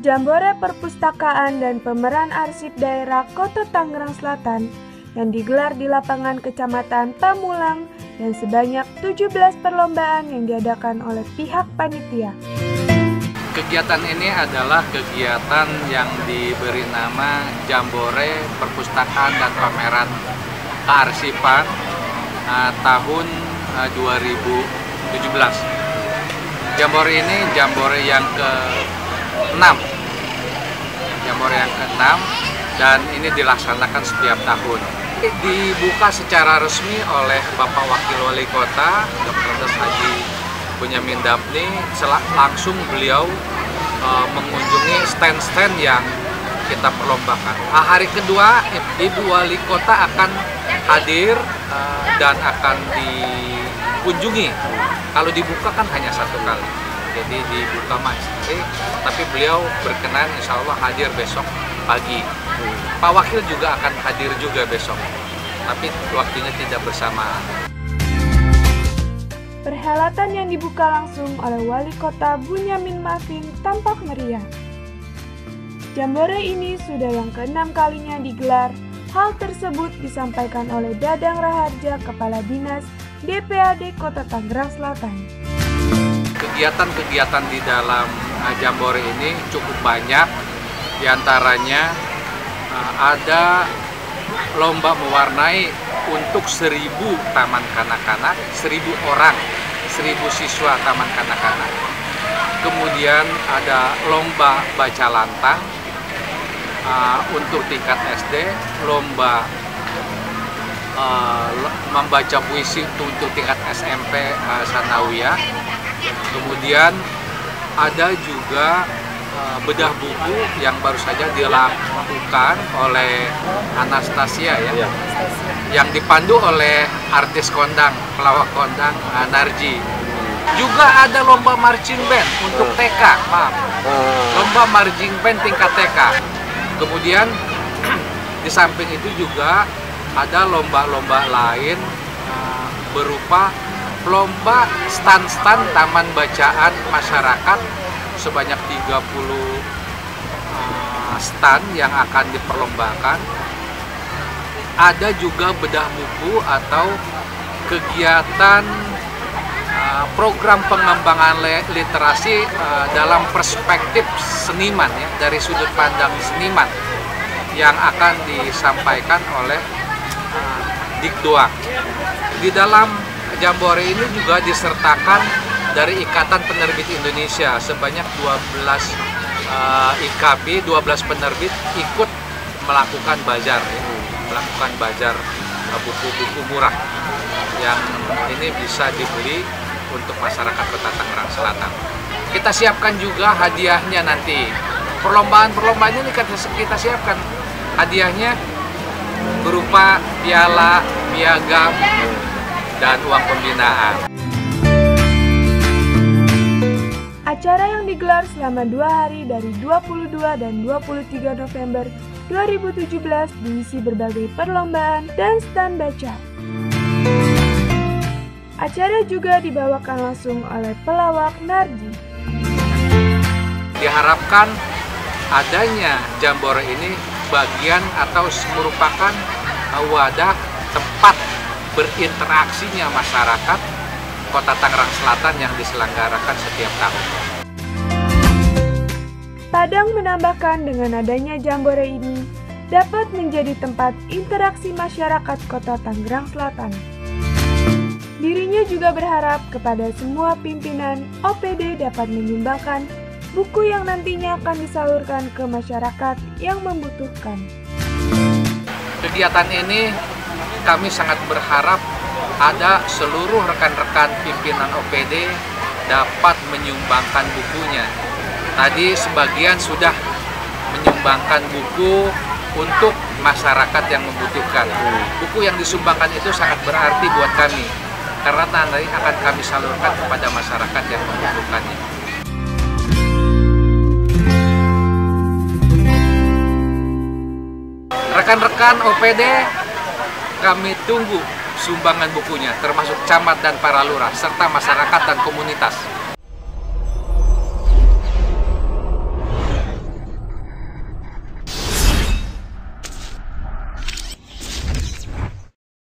Jambore Perpustakaan dan Pemeran Arsip Daerah Kota Tangerang Selatan yang digelar di lapangan Kecamatan Pamulang dan sebanyak 17 perlombaan yang diadakan oleh pihak panitia. Kegiatan ini adalah kegiatan yang diberi nama Jambore Perpustakaan dan Pameran Kearsipan tahun 2017. Jambore ini jambore yang ke-6. Jambore yang ke-6 dan ini dilaksanakan setiap tahun. Dibuka secara resmi oleh Bapak Wakil Wali Kota, Dr. Haji Bunyamin Dapni. Langsung beliau mengunjungi stand-stand yang kita perlombakan. Hari kedua, Ibu Wali Kota akan hadir dan akan dikunjungi. Kalau dibuka kan hanya satu kali, jadi dibuka masih, tapi beliau berkenan insya Allah hadir besok pagi. Pak Wakil juga akan hadir juga besok, tapi waktunya tidak bersamaan. Perhelatan yang dibuka langsung oleh Wali Kota Bunyamin Mafin tampak meriah. Jambore ini sudah yang ke-6 kalinya digelar. Hal tersebut disampaikan oleh Dadang Raharja, Kepala Dinas DPAD Kota Tangerang Selatan. Kegiatan-kegiatan di dalam Jambore ini cukup banyak. Di antaranya ada lomba mewarnai untuk 1.000 taman kanak-kanak, 1.000 orang, 1.000 siswa taman kanak-kanak. Kemudian ada lomba baca lantang untuk tingkat SD, lomba membaca puisi untuk tingkat SMP Sanawiyah. Kemudian ada juga bedah buku yang baru saja dilakukan oleh Anastasia ya, yang dipandu oleh artis kondang, pelawak kondang Narji. Juga ada lomba marching band untuk TK, lomba marching band tingkat TK. Kemudian di samping itu juga ada lomba-lomba lain berupa lomba stand-stand taman bacaan masyarakat sebanyak 30 stand yang akan diperlombakan. Ada juga bedah buku atau kegiatan program pengembangan literasi dalam perspektif seniman ya, dari sudut pandang seniman yang akan disampaikan oleh Dikdoang. Di dalam Jambore ini juga disertakan dari Ikatan Penerbit Indonesia sebanyak 12 IKP, 12 penerbit ikut melakukan bazar ya, melakukan bazar buku-buku murah yang ini bisa dibeli untuk masyarakat Kota Tangerang Selatan. Kita siapkan juga hadiahnya nanti. Perlombaan-perlombaan ini kita siapkan hadiahnya berupa piala, piagam, dan uang pembinaan. Acara yang digelar selama 2 hari dari 22 dan 23 November 2017 diisi berbagai perlombaan dan stand baca. Acara juga dibawakan langsung oleh pelawak Narji. Diharapkan adanya Jambore ini bagian atau merupakan wadah tempat berinteraksinya masyarakat Kota Tangerang Selatan yang diselenggarakan setiap tahun. Padang menambahkan dengan adanya Jambore ini dapat menjadi tempat interaksi masyarakat Kota Tangerang Selatan. Dirinya juga berharap kepada semua pimpinan OPD dapat menyumbangkan buku yang nantinya akan disalurkan ke masyarakat yang membutuhkan. Kegiatan ini kami sangat berharap ada seluruh rekan-rekan pimpinan OPD dapat menyumbangkan bukunya. Tadi sebagian sudah menyumbangkan buku untuk masyarakat yang membutuhkan. Buku yang disumbangkan itu sangat berarti buat kami, karena nanti akan kami salurkan kepada masyarakat yang membutuhkannya. Rekan-rekan OPD, kami tunggu sumbangan bukunya, termasuk camat dan para lurah, serta masyarakat dan komunitas.